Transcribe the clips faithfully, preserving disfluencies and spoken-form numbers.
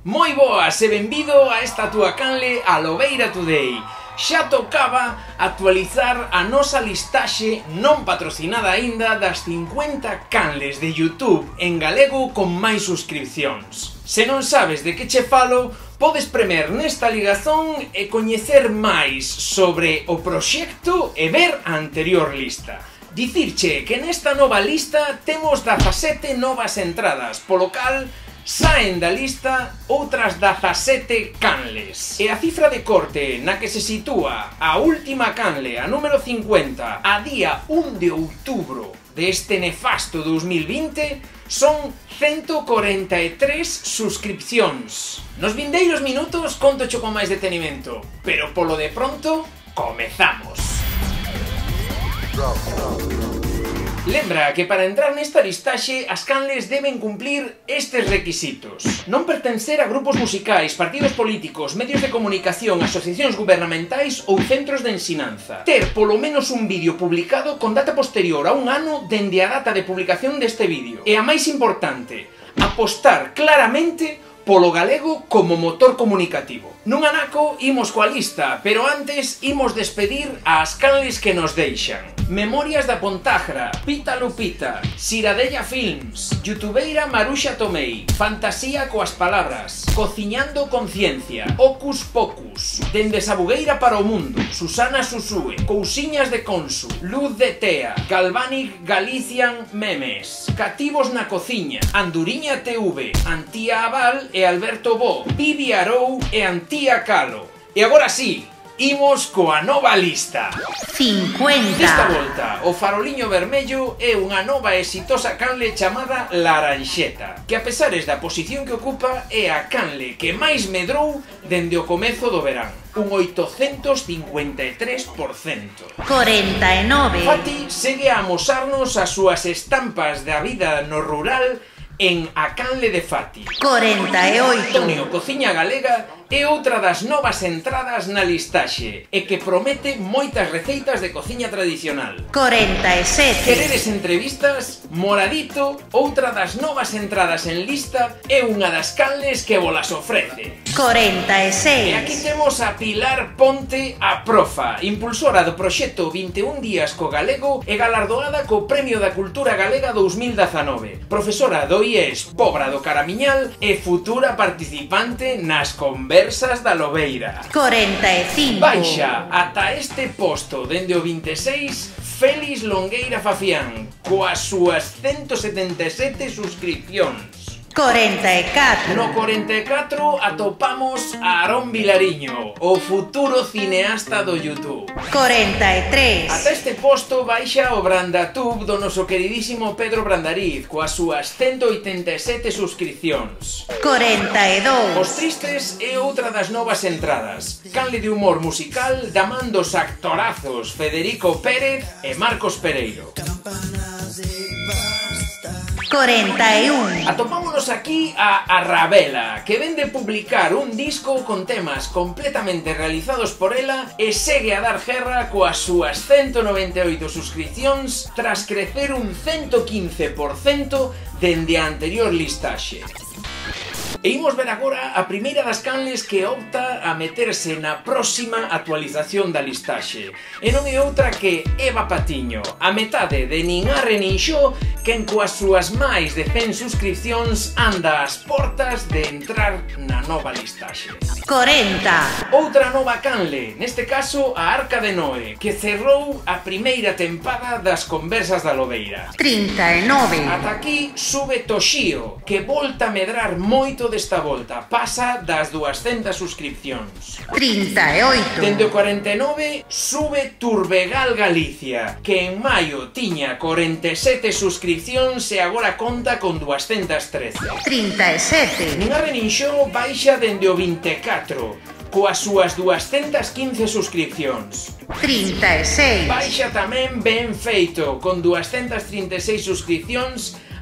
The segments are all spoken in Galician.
Moi boas e benvido a esta túa canle a Lobeira Today. Xa tocaba actualizar a nosa listaxe non patrocinada aínda das cincuenta canles de YouTube en galego con máis suscripcións. Se non sabes de que che falo, podes premer nesta ligazón e coñecer máis sobre o proxecto e ver a anterior lista. Dicirche que nesta nova lista temos dezasete novas entradas, polo cal saen da lista outras dezasete canles. E a cifra de corte na que se sitúa a última canle, a número cincuenta, a día un de outubro deste nefasto dous mil vinte, son ciento corenta e tres suscripcións. Nos vindeiros minutos contocho con máis detenimento, pero polo de pronto, comezamos! Lembra que para entrar nesta listaxe as canles deben cumplir estes requisitos: non pertencer a grupos musicais, partidos políticos, medios de comunicación, asociacións gubernamentais ou centros de ensinanza, ter polo menos un vídeo publicado con data posterior a un ano dende a data de publicación deste vídeo, e a máis importante, apostar claramente polo galego como motor comunicativo. Nun anaco imos coa lista, pero antes imos despedir as canles que nos deixan: Memorias da Pontagra, Pita Lupita, Siradella Films, Youtubeira Maruxa Tomei, Fantasía coas Palabras, Cociñando Conciencia, Ocus Pocus, Dende Sabugueira para o Mundo, Susana Susúe, Cousiñas de Consu, Luz de Tea, Galvanic Galician Memes, Cativos na Cociña, Anduriña T V, Antía Aval e Alberto Bo, Vivi Arou e Antía Calo. E agora sí, imos coa nova lista. cincuenta. Desta volta, o faroliño vermello é unha nova e exitosa canle chamada Laranxeta, que a pesares da posición que ocupa é a canle que máis medrou dende o comezo do verán, un oitocentos cincuenta e tres por cento. cuarenta e nove. Fati segue a amosarnos as súas estampas da vida no rural en A Canle de Fati. cuarenta e oito. Antonio Cociña Galega é outra das novas entradas na listaxe e que promete moitas receitas de cociña tradicional. cuarenta e sete. Queredes entrevistas? Moradito, outra das novas entradas en lista, é unha das canles que volas ofrece. cuarenta e seis. E aquí temos a Pilar Ponte, a profa, impulsora do proxecto vinte e un días co galego e galardoada co Premio da Cultura Galega dous mil dezanove. Profesora do I E S Pobra do Caramiñal e futura participante nas Conversas da Lobeira. cuarenta e cinco. Baixa ata este posto dende o vinte e seis Félix Longueira Fafián, coas súas ciento setenta e sete suscripcións. cuarenta e catro. No cuarenta e catro atopamos a Aarón Vilariño, o futuro cineasta do YouTube. cuarenta e tres. Ata este posto baixa o Brandatube do noso queridísimo Pedro Brandariz, coas súas ciento oitenta e sete suscripcións. cuarenta e Os dous. Tristes é outra das novas entradas, canle de humor musical da man dos actorazos Federico Pérez e Marcos Pereiro. cuarenta e un. Atopámonos aquí a Arrabela, que ven de publicar un disco con temas completamente realizados por ela e segue a dar guerra coas súas ciento noventa e oito suscripcións tras crecer un ciento quince por cento dende a anterior listaxe. E imos ver agora a primeira das canles que opta a meterse na próxima actualización da listaxe. E non é outra que Eva Patiño, a metade de Nin Arre Nin Xo, quen coas súas máis de cen suscripcións anda ás portas de entrar na nova listaxe. cuarenta. Outra nova canle, neste caso a Arca de Noé, que cerrou a primeira tempada das Conversas da Lobeira. trinta e nove. Ata aquí sube Toxío, que volta a medrar moito desta volta, pasa das duascentas suscripcións. trinta e oito. Dende o cuarenta e nove sube Turbegal Galicia, que en maio tiña cuarenta e sete suscripcións e agora conta con duascentas trece. trinta e sete. Nin Arre Nin Xo baixa dende o vinte e catro, coas súas duascentas quince suscripcións. trinta e seis. Baixa tamén Ben Feito, con duascentas trinta e seis suscripcións,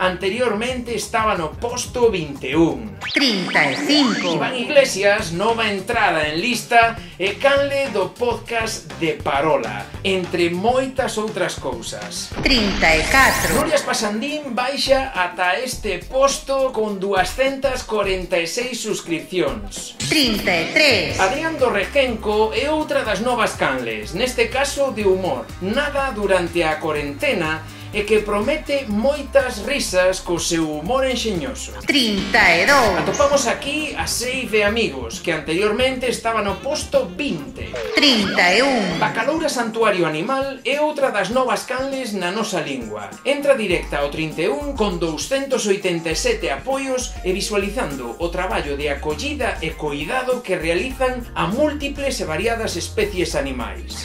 anteriormente estaba no posto vinte e un. trinta e cinco. Iván Iglesias, nova entrada en lista e canle do podcast de Parola, entre moitas outras cousas. trinta e catro. Nuria Espasandín baixa ata este posto con duascentas corenta e seis suscripcións. trinta e tres. Adrián do Requenco é outra das novas canles, neste caso de humor, nada durante a cuarentena e que promete moitas risas co seu humor enxeñoso. trinta e dous. Atopamos aquí a Seife Amigos, que anteriormente estaba no posto vinte. trinta e un. Bacaloura Santuario Animal é outra das novas canles na nosa lingua. Entra directa ao trinta e un con douscentos oitenta e sete apoios e visualizando o traballo de acollida e coidado que realizan a múltiples e variadas especies animais.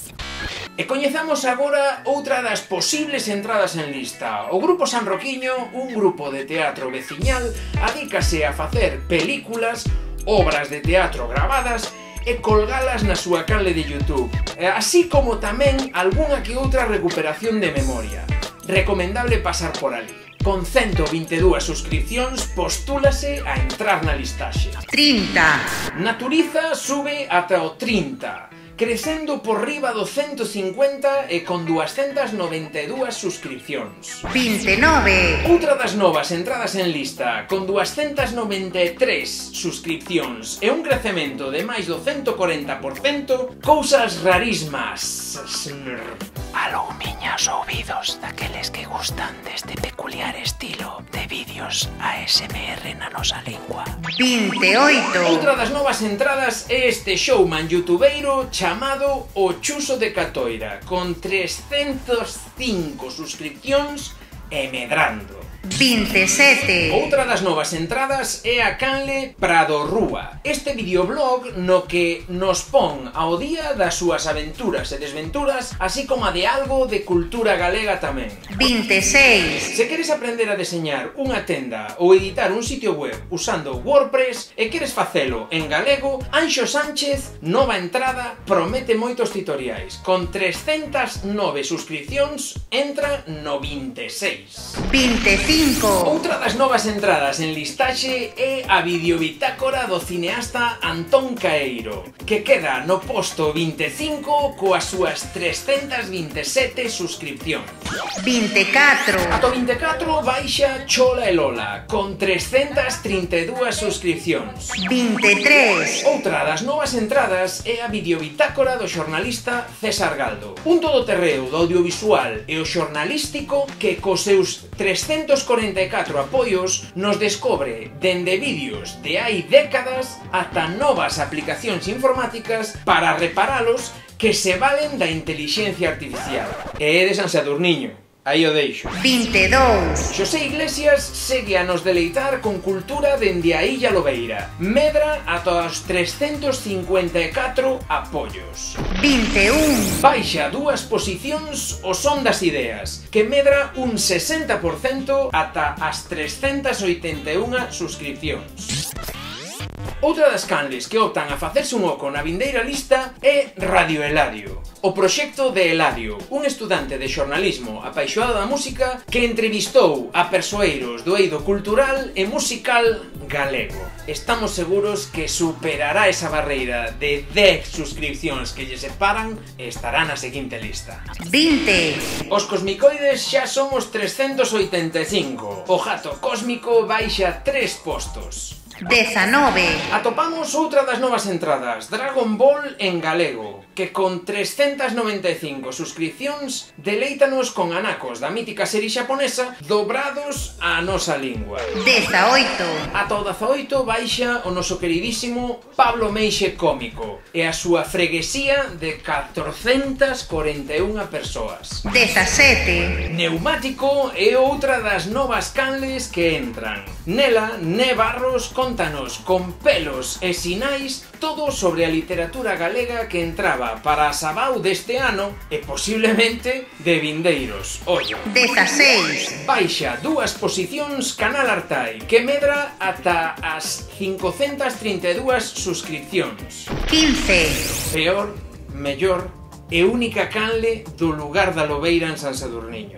E coñezamos agora outra das posibles entradas en lista. O Grupo San Roquiño, un grupo de teatro veciñal, adícase a facer películas, obras de teatro gravadas e colgalas na súa canle de YouTube, así como tamén algunha que outra recuperación de memoria. Recomendable pasar por ali. Con ciento vinte e dúas suscripcións postúlase a entrar na listaxe. trinta. Naturiza sube ata o trinta, crecendo por riba do ciento cincuenta e con duascentas noventa e dúas suscripcións. vinte e nove. Outra das novas entradas en lista, con duascentas noventa e tres suscripcións e un crecemento de máis do ciento corenta por cento, cousas rarísimas. Aló, miñas ouvidos daqueles que gustan deste peculiar estilo de vídeos A S M R na nosa lingua. vinte e oito. Outra das novas entradas é este showman youtubeiro chamado O Chuso de Catoira, con trescentas cinco suscripcións e medrando. vinte e sete. Outra das novas entradas é a canle Prado Rúa, este videoblog no que nos pon ao día das súas aventuras e desventuras, así como a de algo de cultura galega tamén. vinte e seis. Se queres aprender a deseñar unha tenda ou editar un sitio web usando WordPress e queres facelo en galego, Anxo Sánchez, nova entrada, promete moitos tutoriais. Con trescentas nove suscripcións entra no vinte e seis. vinte e cinco. Outra das novas entradas en listaxe é a videobitácora do cineasta Antón Caeiro, que queda no posto vinte e cinco coas súas trescentas vinte e sete suscripcións. vinte e catro. Ato vinte e catro baixa Chola e Lola, con trescentas trinta e dúas suscripcións. vinte e tres. Outra das novas entradas é a videobitácora do xornalista César Galdo, un todoterreo do audiovisual e o xornalístico que cos seus trescentos corenta e catro apoios nos descobre dende vídeos de hai décadas ata novas aplicacións informáticas para reparalos que se valen da intelixencia artificial. E é de San Sadurniño. Aí o deixo. vinte e dous. Xosé Iglesias segue a nos deleitar con cultura dende a Illa Lobeira. Medra ata os trescentos cincuenta e catro apoios. vinte e un. Baixa dúas posicións o Son das Ideas, que medra un sesenta por cento ata as trescentas oitenta e unha suscripcións. Outra das canles que optan a facerse un oco na vindeira lista é Radio Eladio, o proxecto de Eladio, un estudante de xornalismo apaixonado da música que entrevistou a persoeiros do eido cultural e musical galego. Estamos seguros que superará esa barreira de dez suscripcións que lle separan e estará na seguinte lista. vinte. Os cosmicoides xa somos trescentos oitenta e cinco. O gato cósmico baixa tres postos. dezanove. Atopamos outra das novas entradas, Dragon Ball en galego, que con trescentas noventa e cinco suscripcións deleítanos con anacos da mítica serie xaponesa dobrados á nosa lingua. dezaoito. Ata o dezaoito baixa o noso queridísimo Pablo Meixe Cómico e a súa freguesía de catrocentas corenta e unha persoas. dezasete. Neumático é outra das novas canles que entran. Nela, Ne Barros contanos con pelos e sinais todo sobre a literatura galega que entraba para a Sabau deste ano e posiblemente de vindeiros. Ollo. dezaseis. Baixa dúas posicións Canal Artai, que medra ata as cincocentas trinta e dúas suscripcións. quince. Peor, mellor e única canle do lugar da Lobeira en San Sadurniño.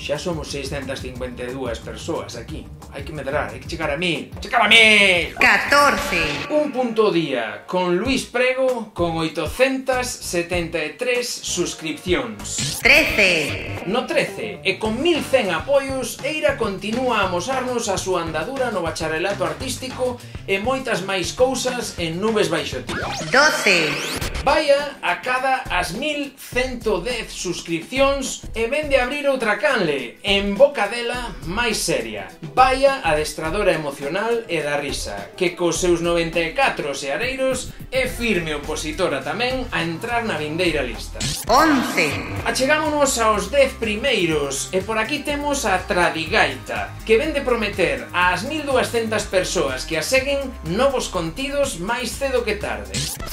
Xa somos seiscentas cincuenta e dúas persoas aquí. Hai que medrar, hai que chegar a mil. Chegar a mil! catorce. Un punto día con Luis Prego con oitocentas setenta e tres suscripcións. trece. No trece, e con mil cen apoios, Eira continúa a amosarnos a súa andadura no bacharelato artístico e moitas máis cousas en nubes baixo ti. doce. Vaia a cada as mil cento dez suscripcións e vende a abrir outra canle, en boca dela máis seria. Vaia adestradora emocional e da risa, que cos seus noventa e catro seareiros é firme opositora tamén a entrar na vindeira lista. once. Achegámonos aos dez primeiros e por aquí temos a Tradigaita, que vende prometer ás mil duascentas persoas que a seguen novos contidos máis cedo que tarde.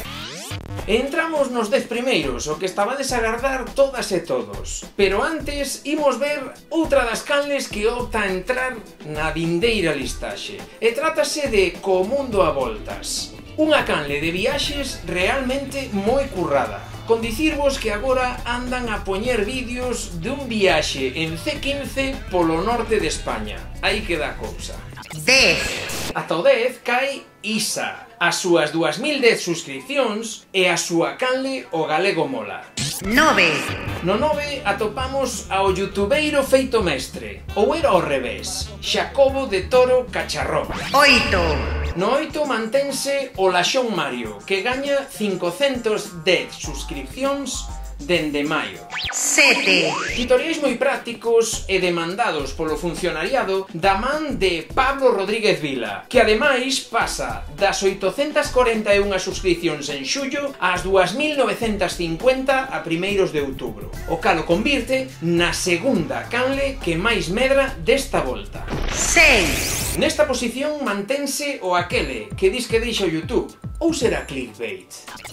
Entramos nos dez primeiros, o que estabades a agardar todas e todos. Pero antes, imos ver outra das canles que opta a entrar na vindeira listaxe. E trátase de Co Mundo a Voltas. Unha canle de viaxes realmente moi currada. Con dicirvos que agora andan a poñer vídeos dun viaxe en C quince polo norte de España. Aí queda a cousa. dez. Ata o dez cae Isa, as súas dúas mil dez suscripcións e a súa canle O Galego Mola. nove. No nove atopamos ao youtubeiro feito mestre, ou era ao revés, Xacobo de Toro Cacharrón. oito. No oito mantense o Laxón Mario, que gaña cincocentas dez suscripcións dende maio. sete. Tutoriais moi prácticos e demandados polo funcionariado da man de Pablo Rodríguez Vila, que ademais pasa das oitocentas corenta e unha suscripcións en xullo ás dúas mil novecentas cincuenta a primeiros de outubro, o cal o convirte na segunda canle que máis medra desta volta. seis. Nesta posición mantense o aquele que dis que deixa o YouTube, ou será clickbait?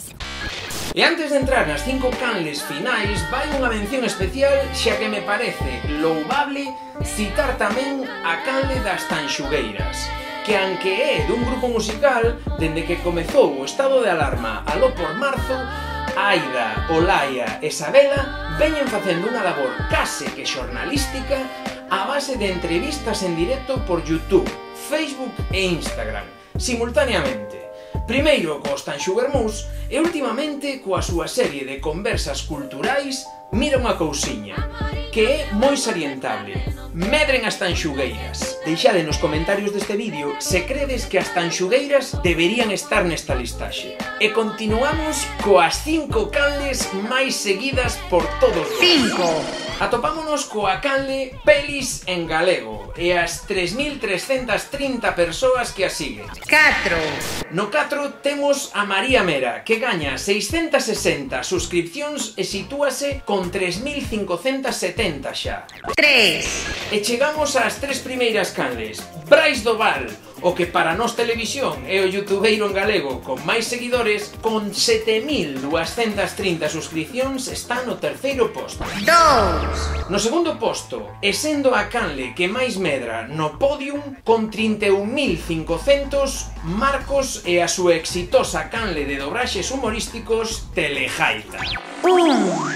E antes de entrar nas cinco canles finais, vai unha mención especial, xa que me parece loubable citar tamén a canle das Tanxugueiras, que aunque é dun grupo musical, dende que comezou o estado de alarma aló por marzo, Aida, Olaya e Sabela veñen facendo unha labor case que xornalística a base de entrevistas en directo por YouTube, Facebook e Instagram, simultaneamente. Primeiro cos Tanxuguermús e últimamente coa súa serie de conversas culturais Mira unha cousiña, que é moi salientable. Medren as tanxugueiras. Deixade nos comentarios deste vídeo se credes que as tanxugueiras deberían estar nesta listaxe. E continuamos coas cinco canles máis seguidas por todos vos. cinco. Atopámonos coa canle Pelis en Galego e as tres mil trescentas trinta persoas que a siguen. catro. No catro temos a María Mera, que gaña seiscentas sesenta suscripcións e sitúase con tres mil cincocentas setenta xa. tres. E chegamos ás tres primeiras canles. Brais do Val, o que para Nós Televisión é o youtubeiro en galego con máis seguidores, con sete mil duascentas trinta suscripcións está no terceiro posto. dos. No segundo posto, e sendo a canle que máis medra no podium, con trinta e un mil cincocentos, Marcos e a súa exitosa canle de dobraxes humorísticos Telejaita. un.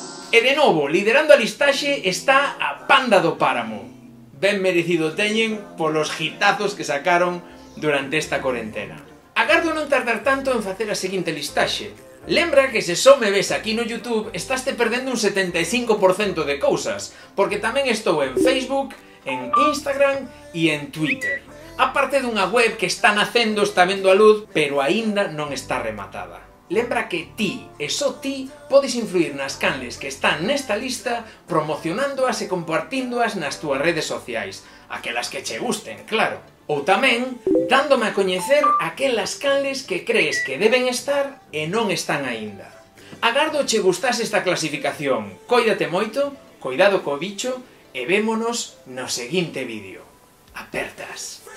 E de novo, liderando a listaxe está a Panda do Páramo. Ben merecido teñen polos hitazos que sacaron durante esta cuarentena. Agardo non tardar tanto en facer a seguinte listaxe. Lembra que se só me ves aquí no YouTube estaste perdendo un setenta e cinco por cento de cousas, porque tamén estou en Facebook, en Instagram e en Twitter. Aparte dunha web que está nacendo, está vendo a luz, pero aínda non está rematada. Lembra que ti, e só ti, podes influir nas canles que están nesta lista promocionándoas e compartíndoas nas túas redes sociais, aquelas que che gusten, claro. Ou tamén, dándome a coñecer aquelas canles que crees que deben estar e non están aínda. Agardo che gustase esta clasificación. Cóidate moito, coidado co bicho e vémonos no seguinte vídeo. Apertas.